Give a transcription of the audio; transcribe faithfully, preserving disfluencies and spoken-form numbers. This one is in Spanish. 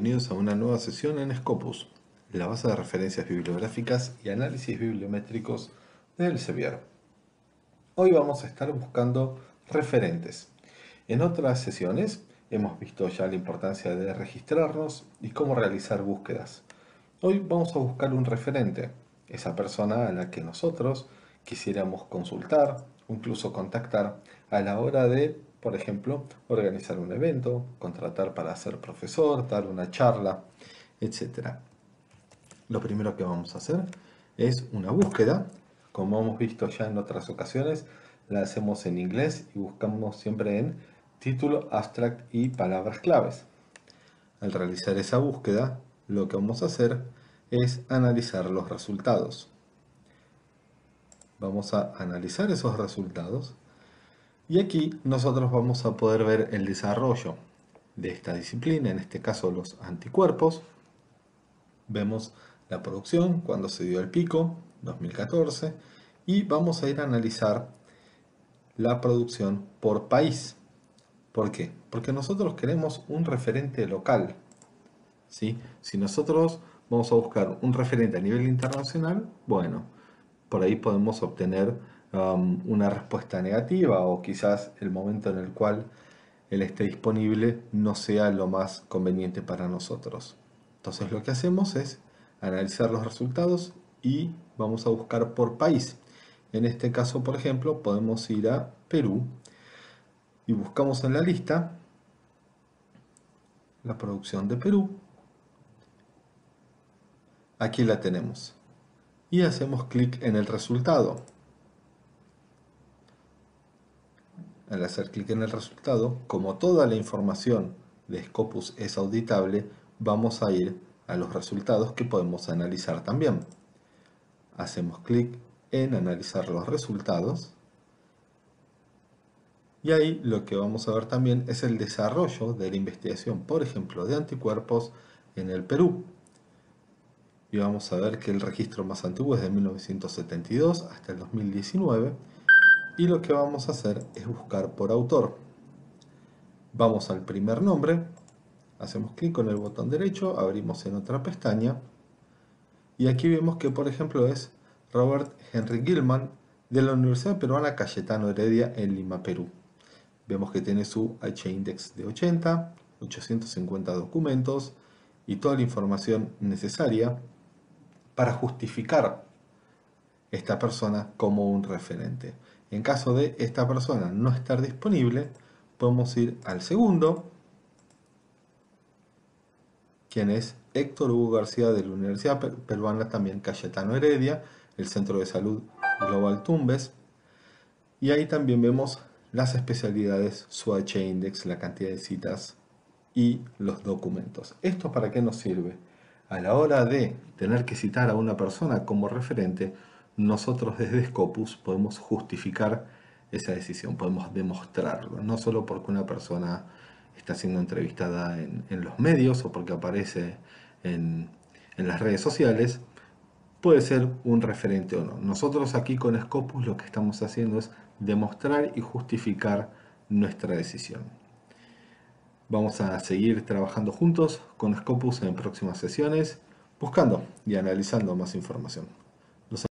Bienvenidos a una nueva sesión en Scopus, la base de referencias bibliográficas y análisis bibliométricos de Elsevier. Hoy vamos a estar buscando referentes. En otras sesiones hemos visto ya la importancia de registrarnos y cómo realizar búsquedas. Hoy vamos a buscar un referente, esa persona a la que nosotros quisiéramos consultar o incluso contactar a la hora de, por ejemplo, organizar un evento, contratar para ser profesor, dar una charla, etcétera. Lo primero que vamos a hacer es una búsqueda. Como hemos visto ya en otras ocasiones, la hacemos en inglés y buscamos siempre en título, abstract y palabras claves. Al realizar esa búsqueda, lo que vamos a hacer es analizar los resultados. Vamos a analizar esos resultados y aquí nosotros vamos a poder ver el desarrollo de esta disciplina, en este caso los anticuerpos. Vemos la producción, cuando se dio el pico, dos mil catorce, y vamos a ir a analizar la producción por país. ¿Por qué? Porque nosotros queremos un referente local. ¿Sí? Si nosotros vamos a buscar un referente a nivel internacional, bueno, por ahí podemos obtener um, una respuesta negativa o quizás el momento en el cual él esté disponible no sea lo más conveniente para nosotros. Entonces lo que hacemos es analizar los resultados y vamos a buscar por país. En este caso, por ejemplo, podemos ir a Perú y buscamos en la lista la producción de Perú. Aquí la tenemos. Y hacemos clic en el resultado. Al hacer clic en el resultado, como toda la información de Scopus es auditable, vamos a ir a los resultados que podemos analizar también. Hacemos clic en analizar los resultados. Y ahí lo que vamos a ver también es el desarrollo de la investigación, por ejemplo, de anticuerpos en el Perú. Y vamos a ver que el registro más antiguo es de mil novecientos setenta y dos hasta el dos mil diecinueve. Y lo que vamos a hacer es buscar por autor. Vamos al primer nombre, hacemos clic con el botón derecho, abrimos en otra pestaña. Y aquí vemos que, por ejemplo, es Robert Henry Gilman de la Universidad Peruana Cayetano Heredia en Lima, Perú. Vemos que tiene su H-index de ochenta, ochocientos cincuenta documentos y toda la información necesaria para justificar esta persona como un referente. En caso de esta persona no estar disponible, podemos ir al segundo, quien es Héctor Hugo García de la Universidad Peruana también Cayetano Heredia, el Centro de Salud Global Tumbes, y ahí también vemos las especialidades, su H-index, la cantidad de citas y los documentos. ¿Esto para qué nos sirve? A la hora de tener que citar a una persona como referente, nosotros desde Scopus podemos justificar esa decisión, podemos demostrarlo, no solo porque una persona está siendo entrevistada en, en los medios o porque aparece en, en las redes sociales, puede ser un referente o no. Nosotros aquí con Scopus lo que estamos haciendo es demostrar y justificar nuestra decisión. Vamos a seguir trabajando juntos con Scopus en próximas sesiones, buscando y analizando más información.